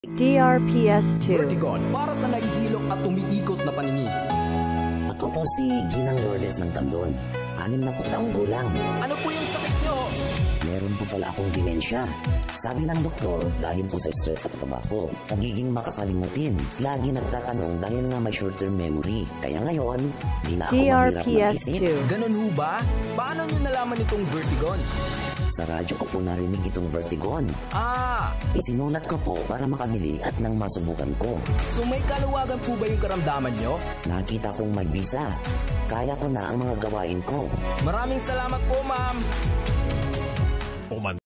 DRPS 2. Vertigon, para sa nahihilok at umiikot na paningin. Ako po si Ginang Lourdes ng Tandon. 60 taong gulang. Ano po yung sakit nyo? Meron po pala akong demensya. Sabi ng doktor, dahil po sa stress at trabaho, nagiging makakalimutin. Lagi nagtatanong dahil nga may short-term memory. Kaya ngayon, di na ako mahirap DRPS mag-isip. 2. Ganun ho ba? Paano nyo nalaman itong Vertigon? Sa radyo ko po narinig itong Vertigon. Ah, Isinulat ko po para makabili at nang masubukan ko. so may kaluwagan po ba yung karamdaman nyo? Nakita kong may visa. Kaya ko na ang mga gawain ko. Maraming salamat po, ma'am.